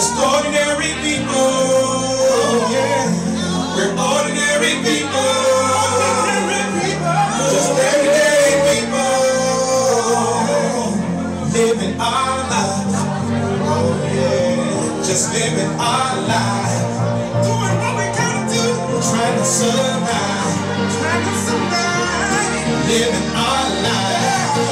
Just ordinary people. Yeah. We're ordinary people. Just everyday people. Living our lives. Oh yeah. Just living our lives. Doing what we gotta do. Trying to survive. Trying to survive. Living our lives.